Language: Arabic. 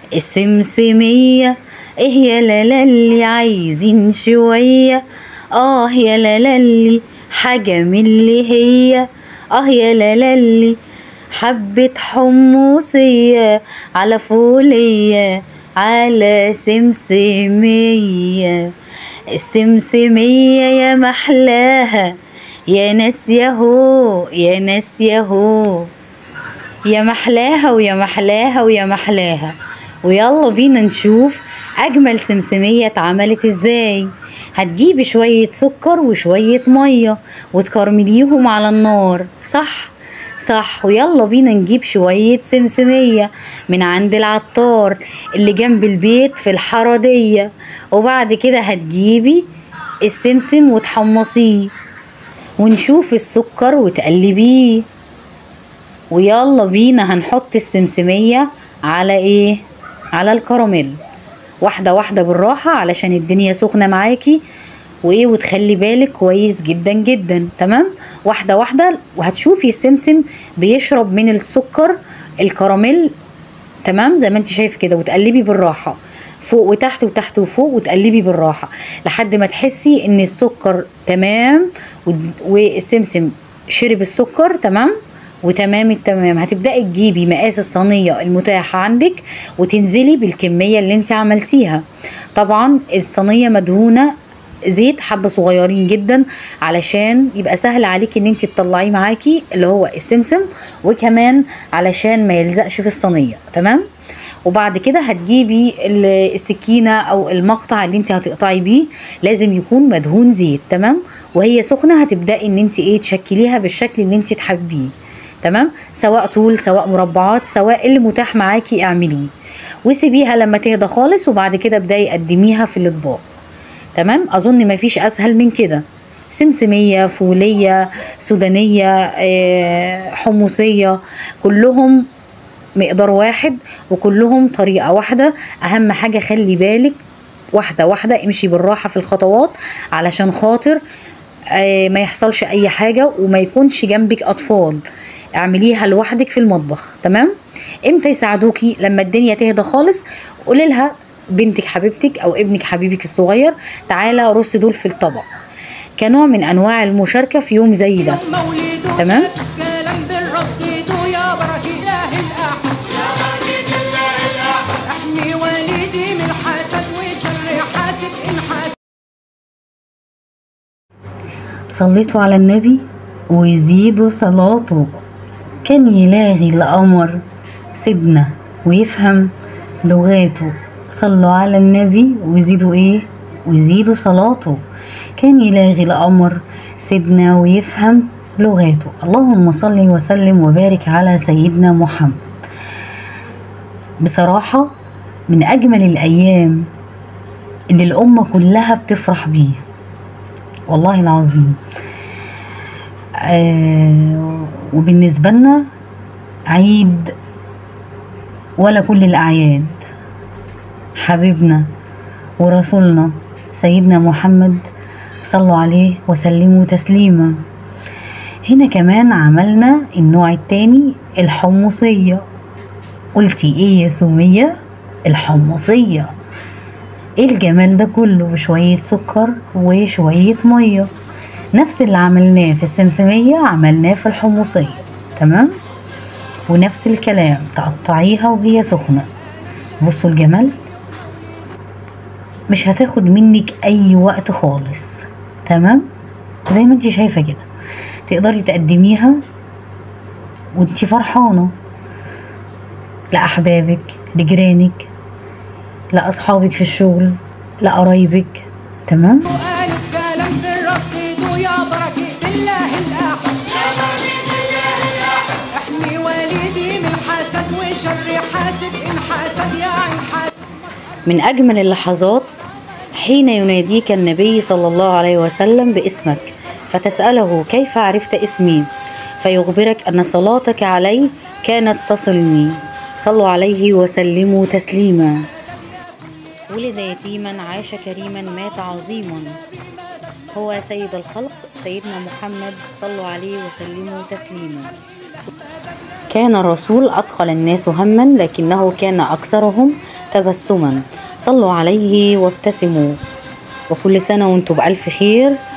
السمسمية ايه يا لالي عايزين شوية، يا لالي حاجة من اللي هي، يا لالي حبة حمصية على فولية على سمسمية. السمسمية يا محلاها يا ناس ياهو يا ناس ياهو، يا محلاها ويا محلاها ويا محلاها. ويلا بينا نشوف اجمل سمسمية اتعملت ازاي. هتجيبي شوية سكر وشوية مية وتكرمليهم على النار، صح صح. ويلا بينا نجيب شوية سمسمية من عند العطار اللي جنب البيت في الحرادية. وبعد كده هتجيبي السمسم وتحمصيه، ونشوف السكر وتقلبيه. ويلا بينا هنحط السمسمية على ايه، على الكراميل، واحدة واحدة بالراحة علشان الدنيا سخنة معاكي وايه، وتخلي بالك كويس جدا جدا. تمام، واحدة واحدة. وهتشوفي السمسم بيشرب من السكر الكراميل، تمام زي ما انت شايفه كده. وتقلبي بالراحة فوق وتحت وتحت وفوق، وتقلبي بالراحة لحد ما تحسي ان السكر تمام والسمسم شرب السكر تمام وتمام التمام. هتبدأي تجيبي مقاس الصينية المتاحة عندك وتنزلي بالكمية اللي انت عملتيها. طبعا الصينية مدهونة زيت حبة صغيرين جدا علشان يبقى سهل عليكي ان انت تطلعيه معاكي اللي هو السمسم، وكمان علشان ما يلزقش في الصينية. تمام. وبعد كده هتجيبي السكينة او المقطع اللي انت هتقطعي بيه لازم يكون مدهون زيت. تمام. وهي سخنة هتبدأي ان انت ايه تشكليها بالشكل اللي انت تحبيه. تمام، سواء طول سواء مربعات سواء اللي متاح معاكي اعمليه، وسيبيها لما تهدى خالص. وبعد كده ابدأي قدميها في الاطباق. تمام، اظن مفيش اسهل من كده. سمسمية، فولية، سودانية، حمصية، كلهم مقدار واحد وكلهم طريقة واحدة. اهم حاجة خلي بالك واحدة واحدة، امشي بالراحة في الخطوات علشان خاطر ما يحصلش اي حاجة وما يكونش جنبك اطفال. اعمليها لوحدك في المطبخ. تمام. امتى يساعدوكي؟ لما الدنيا تهدى خالص قولي لها بنتك حبيبتك او ابنك حبيبك الصغير تعالى رص دول في الطبق، كنوع من انواع المشاركة في يوم زي ده. تمام. صليتوا على النبي ويزيدوا صلاته، كان يلاغي القمر سيدنا ويفهم لغاته. صلوا على النبي ويزيدوا ايه، ويزيدوا صلاته، كان يلاغي القمر سيدنا ويفهم لغاته. اللهم صل وسلم وبارك على سيدنا محمد. بصراحة من أجمل الأيام اللي الأمة كلها بتفرح بيه والله العظيم. وبالنسبة لنا عيد ولا كل الأعياد. حبيبنا ورسولنا سيدنا محمد صلوا عليه وسلموا تسليما. هنا كمان عملنا النوع التاني الحمصية. قلتي ايه يا سمية؟ الحمصية. ايه الجمال ده كله؟ بشوية سكر وشوية مية، نفس اللي عملناه في السمسمية عملناه في الحمصية. تمام. ونفس الكلام تقطعيها وهي سخنة. بصوا الجمال، مش هتاخد منك اي وقت خالص. تمام، زي ما انت شايفة كده تقدري تقدميها وانت فرحانة لأحبابك، لجيرانك، لأصحابك في الشغل، لقرايبك. تمام. من أجمل اللحظات حين يناديك النبي صلى الله عليه وسلم باسمك فتسأله كيف عرفت اسمي، فيخبرك أن صلاتك علي كانت تصلني. صلوا عليه وسلموا تسليما. ولد يتيما عاش كريما مات عظيما، هو سيد الخلق سيدنا محمد صلوا عليه وسلموا تسليما. كان الرسول أثقل الناس هما لكنه كان أكثرهم تبسما. صلوا عليه وابتسموا. وكل سنة وانتم بألف خير.